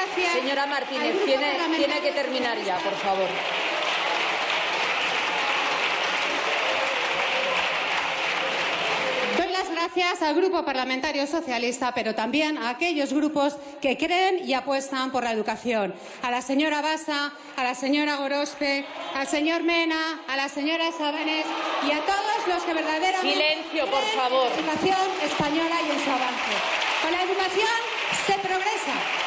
gracias. Señora Martínez, tiene que terminar ya, por favor. Doy las gracias al Grupo Parlamentario Socialista, pero también a aquellos grupos que creen y apuestan por la educación. A la señora Bassa, a la señora Gorospe, al señor Mena, a la señora Sabanes y a todos los que verdaderamente Silencio, por favor. creen en la educación española y en su avance. Con la educación se progresa.